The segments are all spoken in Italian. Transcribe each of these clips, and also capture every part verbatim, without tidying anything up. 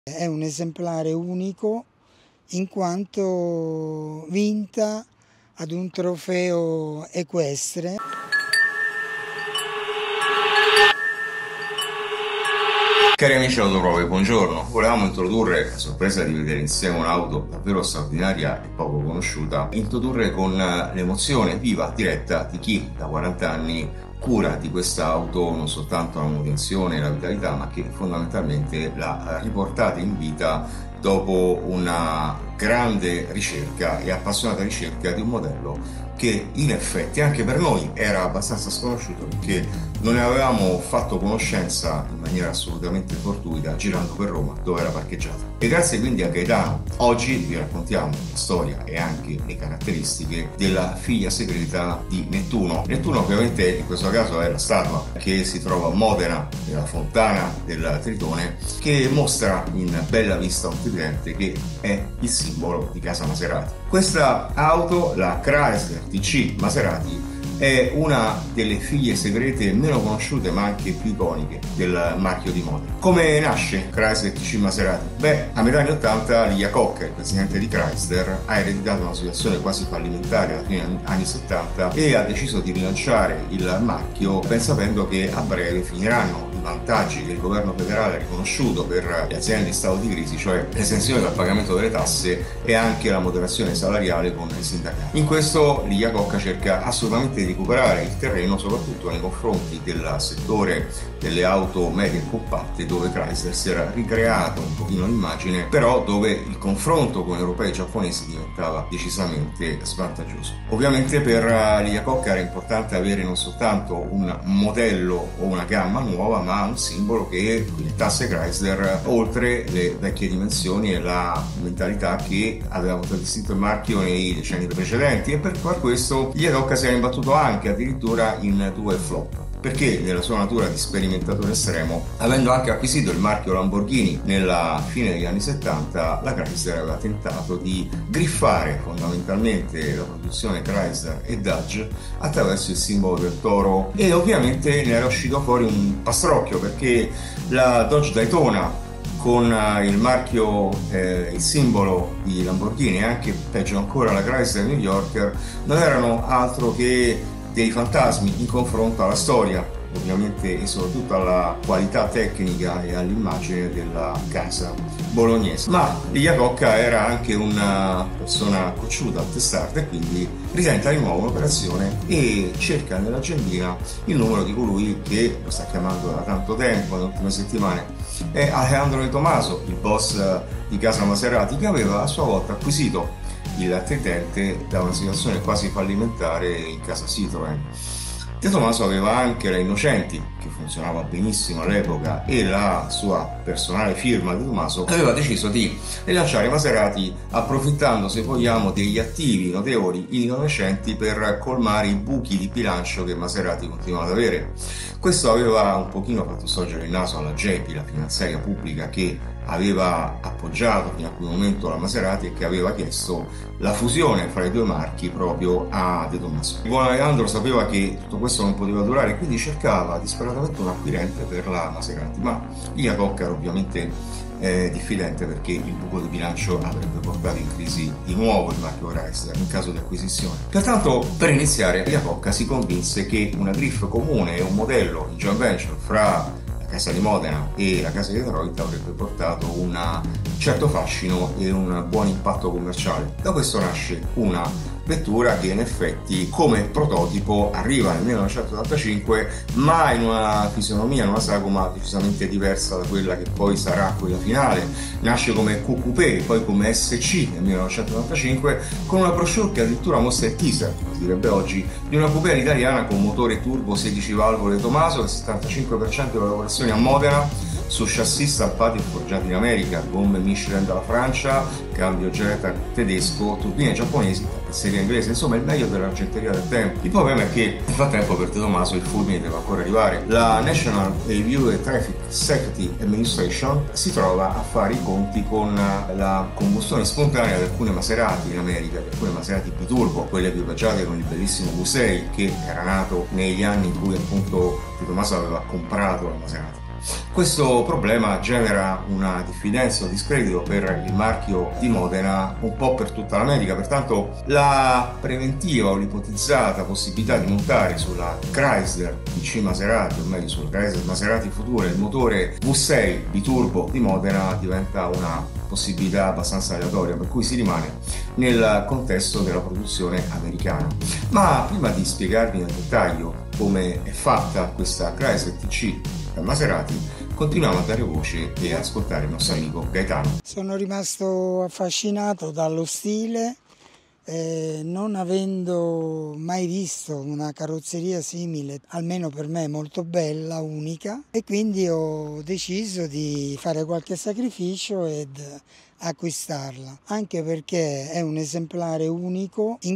È un esemplare unico in quanto vinta ad un trofeo equestre. Cari amici autoprovi, buongiorno. Volevamo introdurre, a sorpresa di vedere insieme un'auto davvero straordinaria e poco conosciuta, introdurre con l'emozione viva, diretta di chi da quaranta anni cura di questa auto non soltanto la manutenzione e la vitalità, ma che fondamentalmente l'ha riportata in vita dopo una grande ricerca e appassionata ricerca di un modello che in effetti anche per noi era abbastanza sconosciuto, perché non ne avevamo fatto conoscenza in maniera assolutamente fortuita girando per Roma dove era parcheggiata. E grazie quindi a Gaetano oggi vi raccontiamo la storia e anche le caratteristiche della figlia segreta di Nettuno. Nettuno ovviamente in questo caso è la statua che si trova a Modena, nella fontana del Tritone, che mostra in bella vista un tridente che è il simbolo di casa Maserati. Questa auto, la Chrysler T C Maserati, è una delle figlie segrete meno conosciute ma anche più iconiche del marchio di Modena. Come nasce Chrysler T C Maserati? Beh, a metà anni ottanta Lee Iacocca, il presidente di Chrysler, ha ereditato una situazione quasi fallimentare alla fine degli anni settanta e ha deciso di rilanciare il marchio ben sapendo che a breve finiranno i vantaggi che il governo federale ha riconosciuto per le aziende in stato di crisi, cioè l'esenzione dal pagamento delle tasse e anche la moderazione salariale con i sindacati. In questo Lee Iacocca cerca assolutamente di recuperare il terreno soprattutto nei confronti del settore delle auto medie e compatte, dove Chrysler si era ricreato un pochino l'immagine, però dove il confronto con europei e giapponesi diventava decisamente svantaggioso. Ovviamente per Lee Iacocca era importante avere non soltanto un modello o una gamma nuova, ma un simbolo che diventasse Chrysler oltre le vecchie dimensioni e la mentalità che aveva contraddistinto il marchio nei decenni precedenti, e per far questo Lee Iacocca si era imbattuto anche addirittura in due flop, perché nella sua natura di sperimentatore estremo, avendo anche acquisito il marchio Lamborghini nella fine degli anni settanta, la Chrysler aveva tentato di griffare fondamentalmente la produzione Chrysler e Dodge attraverso il simbolo del toro, e ovviamente ne era uscito fuori un pastrocchio, perché la Dodge Daytona con il marchio, eh, il simbolo di Lamborghini e anche peggio ancora la Chrysler New Yorker non erano altro che dei fantasmi in confronto alla storia, ovviamente, e soprattutto alla qualità tecnica e all'immagine della casa bolognese. Ma Lee Iacocca era anche una persona cocciuta, testarda, e quindi risenta di nuovo un'operazione e cerca nell'agendina il numero di colui che lo sta chiamando da tanto tempo, nelle ultime settimane. È Alejandro De Tomaso, il boss di casa Maserati, che aveva a sua volta acquisito il tridente da una situazione quasi fallimentare in casa Citroën. De Tomaso aveva anche la Innocenti, che funzionava benissimo all'epoca, e la sua personale firma De Tomaso aveva deciso di rilanciare Maserati approfittando, se vogliamo, degli attivi notevoli in Innocenti per colmare i buchi di bilancio che Maserati continuava ad avere. Questo aveva un pochino fatto sorgere il naso alla J P, la finanziaria pubblica che aveva appoggiato fino a quel momento la Maserati e che aveva chiesto la fusione fra i due marchi proprio a De Tomaso. Il buon Alejandro sapeva che tutto questo non poteva durare, quindi cercava disperatamente un acquirente per la Maserati, ma Lee Iacocca era ovviamente eh, diffidente, perché il buco di bilancio avrebbe portato in crisi di nuovo il marchio Chrysler in caso di acquisizione. Pertanto, per iniziare, Lee Iacocca si convinse che una griff comune e un modello in joint venture fra casa di Modena e la casa di Detroit avrebbe portato un certo fascino e un buon impatto commerciale. Da questo nasce una vettura che in effetti come prototipo arriva nel millenovecentottantacinque, ma in una fisionomia, in una sagoma decisamente diversa da quella che poi sarà quella finale. Nasce come Q Coupé, poi come S C nel millenovecentottantacinque, con una brochure che addirittura mostra il teaser, si direbbe oggi, di una coupé italiana con motore turbo sedici valvole De Tomaso, il settantacinque per cento delle lavorazioni a Modena, su chassis stampati e forgiati in America, gomme Michelin dalla Francia, cambio Jetta tedesco, turbine giapponesi, tappezzeria inglese, insomma il meglio dell'argenteria del tempo. Il problema è che nel frattempo per De Tomaso il fulmine deve ancora arrivare. La National Highway Traffic Safety Administration si trova a fare i conti con la combustione spontanea di alcune Maserati in America, di alcune Maserati biturbo, quelle equipaggiate con il bellissimo V sei che era nato negli anni in cui appunto De Tomaso aveva comprato la Maserati. Questo problema genera una diffidenza o discredito per il marchio di Modena un po' per tutta l'America, pertanto la preventiva o l'ipotizzata possibilità di montare sulla Chrysler T C Maserati, o meglio sulla Chrysler Maserati Futura, il motore V sei biturbo di Modena diventa una possibilità abbastanza aleatoria, per cui si rimane nel contesto della produzione americana. Ma prima di spiegarvi nel dettaglio come è fatta questa Chrysler T C Maserati, continuiamo a dare voce e ascoltare il nostro amico Gaetano. Sono rimasto affascinato dallo stile, eh, non avendo mai visto una carrozzeria simile, almeno per me molto bella, unica, e quindi ho deciso di fare qualche sacrificio ed acquistarla, anche perché è un esemplare unico in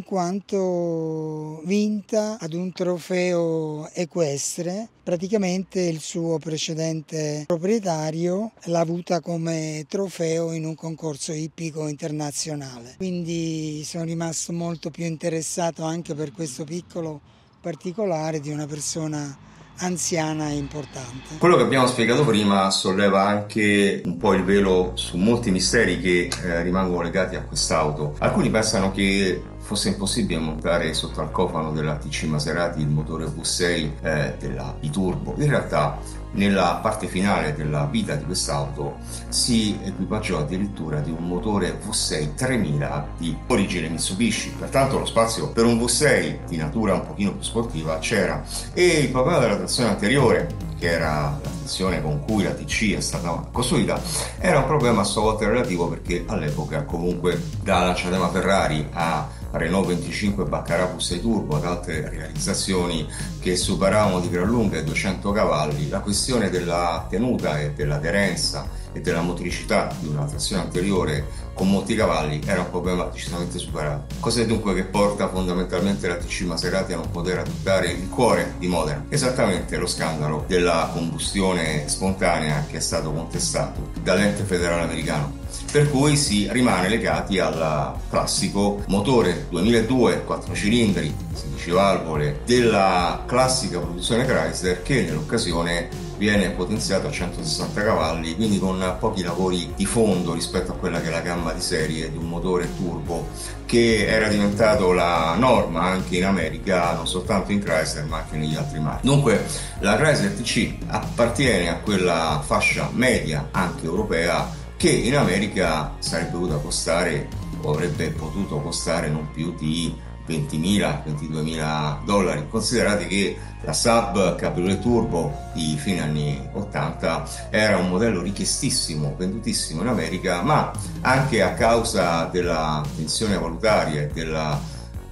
quanto vinta ad un trofeo equestre. Praticamente il suo precedente proprietario l'ha avuta come trofeo in un concorso ippico internazionale, quindi sono rimasto molto più interessato anche per questo piccolo particolare di una persona anziana e importante. Quello che abbiamo spiegato prima solleva anche un po' il velo su molti misteri che eh, rimangono legati a quest'auto. Alcuni pensano che fosse impossibile montare sotto al cofano della T C Maserati il motore V sei eh, della biturbo. In realtà nella parte finale della vita di quest'auto si equipaggiò addirittura di un motore V sei tremila di origine Mitsubishi, pertanto lo spazio per un V sei di natura un pochino più sportiva c'era, e il problema della trazione anteriore, che era la trazione con cui la T C è stata costruita, era un problema a sua volta relativo, perché all'epoca comunque da lanciatema Ferrari a Renault venticinque Baccarat V sei Turbo ad altre realizzazioni che superavano di gran lunga i duecento cavalli, la questione della tenuta e dell'aderenza e della motricità di una trazione anteriore con molti cavalli era un problema decisamente superato. Cos'è dunque che porta fondamentalmente la T C Maserati a non poter adottare il cuore di Modena? Esattamente lo scandalo della combustione spontanea che è stato contestato dall'ente federale americano, per cui si rimane legati al classico motore duemiladue, quattro cilindri, sedici valvole della classica produzione Chrysler, che nell'occasione viene potenziato a centosessanta cavalli, quindi con pochi lavori di fondo rispetto a quella che è la gamma di serie di un motore turbo che era diventato la norma anche in America, non soltanto in Chrysler ma anche negli altri marchi. Dunque la Chrysler T C appartiene a quella fascia media anche europea che in America sarebbe dovuta costare o avrebbe potuto costare non più di ventimila ventiduemila dollari. Considerate che la Saab Cabriolet Turbo di fine anni ottanta era un modello richiestissimo, vendutissimo in America, ma anche a causa della tensione valutaria e della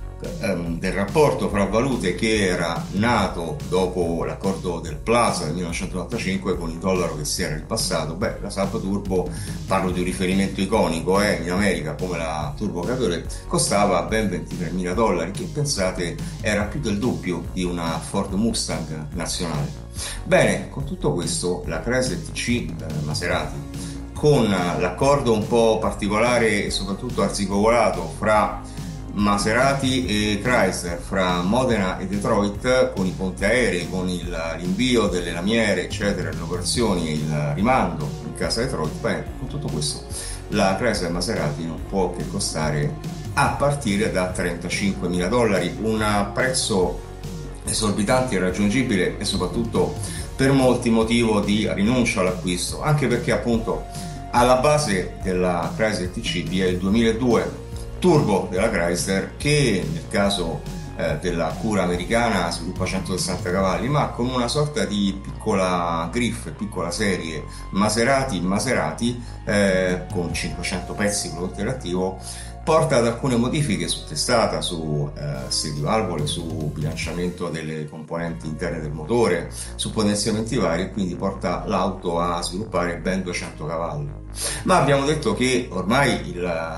del rapporto fra valute che era nato dopo l'accordo del Plaza del millenovecentonovantacinque con il dollaro che si era ripassato, beh, la Saab Turbo, parlo di un riferimento iconico eh, in America come la Turbo Cabriolet, costava ben ventitremila dollari, che pensate era più del doppio di una Ford Mustang nazionale. Bene, con tutto questo la Chrysler T C eh, Maserati, con l'accordo un po' particolare e soprattutto arzigogolato fra Maserati e Chrysler, fra Modena e Detroit, con i ponti aerei, con il, l'invio delle lamiere eccetera, le operazioni e il rimando in casa Detroit, beh, con tutto questo la Chrysler Maserati non può che costare a partire da trentacinquemila dollari, un prezzo esorbitante, irraggiungibile e soprattutto per molti motivo di rinuncia all'acquisto, anche perché appunto alla base della Chrysler T C vi è il duemiladue turbo della Chrysler, che nel caso eh, della cura americana sviluppa centosessanta cavalli, ma con una sorta di piccola griff, piccola serie Maserati Maserati eh, con cinquecento pezzi prodotti all'attivo, porta ad alcune modifiche su testata, su eh, sedivalvole, su bilanciamento delle componenti interne del motore, su potenziamenti vari, e quindi porta l'auto a sviluppare ben duecento cavalli. Ma abbiamo detto che ormai il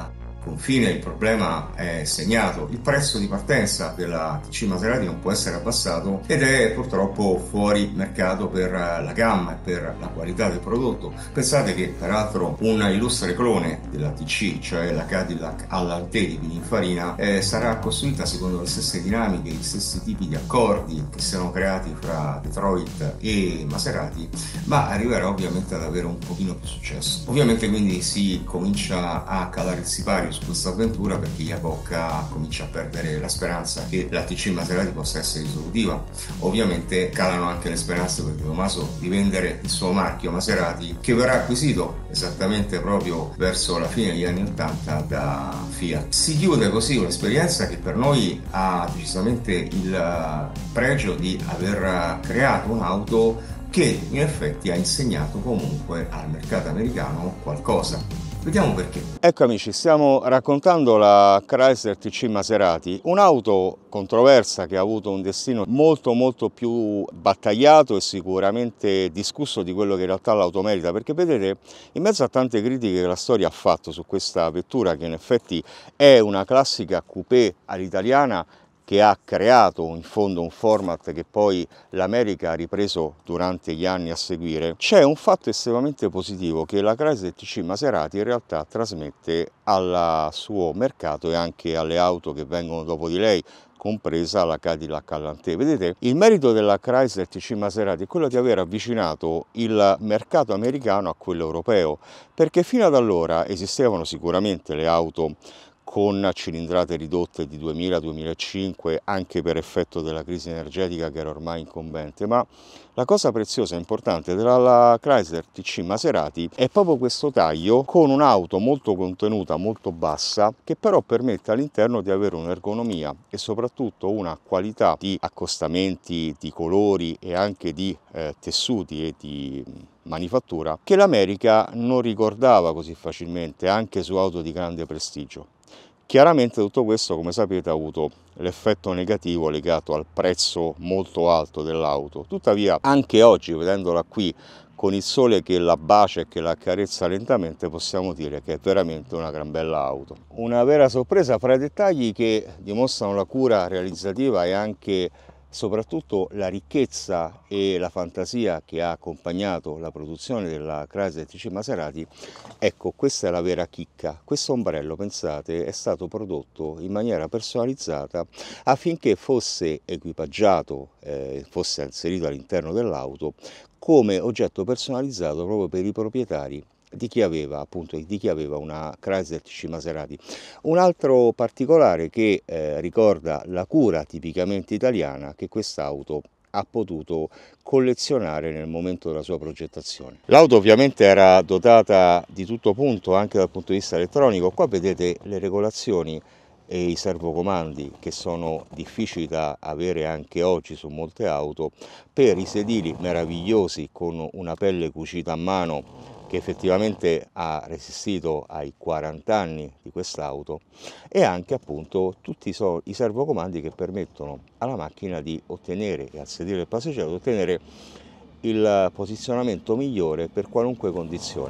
confine il problema è segnato, il prezzo di partenza della T C Maserati non può essere abbassato ed è purtroppo fuori mercato per la gamma e per la qualità del prodotto. Pensate che peraltro un illustre clone della T C, cioè la Cadillac Allante di Pininfarina, eh, sarà costruita secondo le stesse dinamiche, gli stessi tipi di accordi che siano creati fra Detroit e Maserati, ma arriverà ovviamente ad avere un pochino più successo. Ovviamente quindi si comincia a calare il sipario su questa avventura, perché Iacocca comincia a perdere la speranza che la T C Maserati possa essere risolutiva. Ovviamente calano anche le speranze per De Tomaso di vendere il suo marchio Maserati, che verrà acquisito esattamente proprio verso la fine degli anni ottanta da Fiat. Si chiude così un'esperienza che per noi ha decisamente il pregio di aver creato un'auto che in effetti ha insegnato comunque al mercato americano qualcosa. Vediamo perché. Ecco amici, stiamo raccontando la Chrysler T C Maserati, un'auto controversa che ha avuto un destino molto molto più battagliato e sicuramente discusso di quello che in realtà l'auto merita, perché vedete, in mezzo a tante critiche che la storia ha fatto su questa vettura, che in effetti è una classica coupé all'italiana, che ha creato in fondo un format che poi l'America ha ripreso durante gli anni a seguire, c'è un fatto estremamente positivo che la Chrysler T C Maserati in realtà trasmette al suo mercato e anche alle auto che vengono dopo di lei, compresa la Cadillac Allante. Vedete, il merito della Chrysler T C Maserati è quello di aver avvicinato il mercato americano a quello europeo, perché fino ad allora esistevano sicuramente le auto con cilindrate ridotte di duemila duemilacinque, anche per effetto della crisi energetica che era ormai incombente, ma la cosa preziosa e importante della Chrysler T C Maserati è proprio questo taglio con un'auto molto contenuta, molto bassa, che però permette all'interno di avere un'ergonomia e soprattutto una qualità di accostamenti, di colori e anche di eh, tessuti e di manifattura che l'America non ricordava così facilmente, anche su auto di grande prestigio. Chiaramente tutto questo, come sapete, ha avuto l'effetto negativo legato al prezzo molto alto dell'auto. Tuttavia, anche oggi, vedendola qui con il sole che la bacia e che la accarezza lentamente, possiamo dire che è veramente una gran bella auto. Una vera sorpresa fra i dettagli che dimostrano la cura realizzativa e anche soprattutto la ricchezza e la fantasia che ha accompagnato la produzione della Chrysler T C Maserati. Ecco, questa è la vera chicca. Questo ombrello, pensate, è stato prodotto in maniera personalizzata affinché fosse equipaggiato, eh, fosse inserito all'interno dell'auto come oggetto personalizzato proprio per i proprietari di chi aveva appunto di chi aveva una Chrysler T C Maserati. Un altro particolare che eh, ricorda la cura tipicamente italiana che quest'auto ha potuto collezionare nel momento della sua progettazione. L'auto ovviamente era dotata di tutto punto anche dal punto di vista elettronico. Qua vedete le regolazioni e i servocomandi che sono difficili da avere anche oggi su molte auto, per i sedili meravigliosi con una pelle cucita a mano che effettivamente ha resistito ai quaranta anni di quest'auto, e anche appunto tutti so i servocomandi che permettono alla macchina di ottenere, e al sedile del passeggero, di ottenere il posizionamento migliore per qualunque condizione.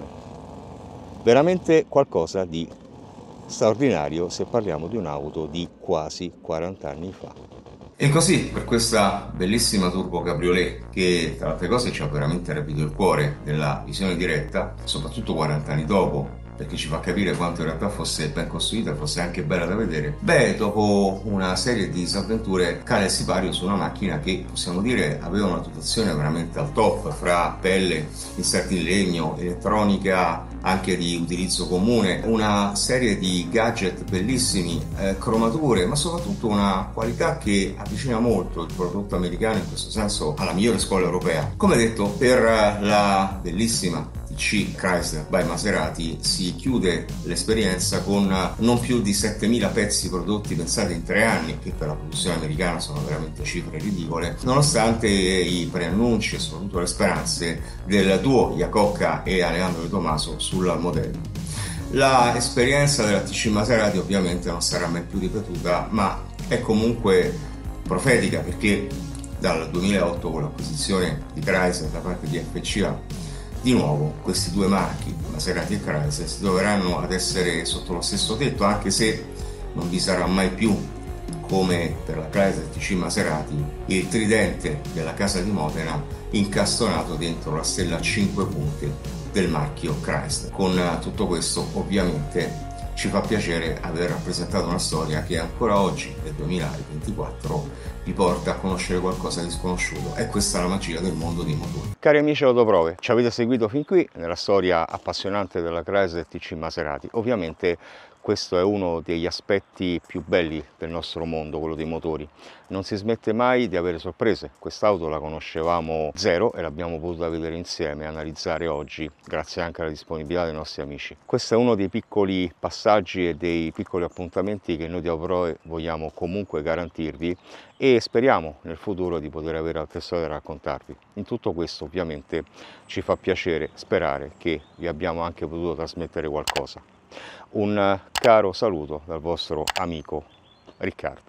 Veramente qualcosa di straordinario se parliamo di un'auto di quasi quaranta anni fa. E così, per questa bellissima turbo cabriolet che tra altre cose ci ha veramente rapito il cuore della visione diretta, soprattutto quaranta anni dopo, perché ci fa capire quanto in realtà fosse ben costruita e fosse anche bella da vedere, beh, dopo una serie di disavventure cade il sipario su una macchina che, possiamo dire, aveva una dotazione veramente al top, fra pelle, inserti in legno, elettronica anche di utilizzo comune, una serie di gadget bellissimi, eh, cromature, ma soprattutto una qualità che avvicina molto il prodotto americano in questo senso alla migliore scuola europea. Come detto, per la bellissima T C Chrysler by Maserati si chiude l'esperienza con non più di settemila pezzi prodotti, pensate, in tre anni, che per la produzione americana sono veramente cifre ridicole, nonostante i preannunci e soprattutto le speranze del duo Iacocca e Alejandro De Tomaso sul modello. La esperienza della T C Maserati ovviamente non sarà mai più ripetuta, ma è comunque profetica, perché dal duemilaotto, con l'acquisizione di Chrysler da parte di F C A di nuovo questi due marchi, Maserati e Chrysler, si troveranno ad essere sotto lo stesso tetto, anche se non vi sarà mai più, come per la Chrysler T C Maserati, il tridente della casa di Modena incastonato dentro la stella a cinque punte del marchio Chrysler. Con tutto questo ovviamente ci fa piacere aver rappresentato una storia che ancora oggi, nel duemilaventiquattro, vi porta a conoscere qualcosa di sconosciuto. E questa è la magia del mondo dei motori. Cari amici autoprove, ci avete seguito fin qui nella storia appassionante della Chrysler T C Maserati. Ovviamente questo è uno degli aspetti più belli del nostro mondo, quello dei motori. Non si smette mai di avere sorprese. Quest'auto la conoscevamo zero e l'abbiamo potuta vedere insieme e analizzare oggi, grazie anche alla disponibilità dei nostri amici. Questo è uno dei piccoli passaggi e dei piccoli appuntamenti che noi di Autoprove vogliamo comunque garantirvi, e speriamo nel futuro di poter avere altre storie da raccontarvi. In tutto questo ovviamente ci fa piacere sperare che vi abbiamo anche potuto trasmettere qualcosa. Un caro saluto dal vostro amico Riccardo.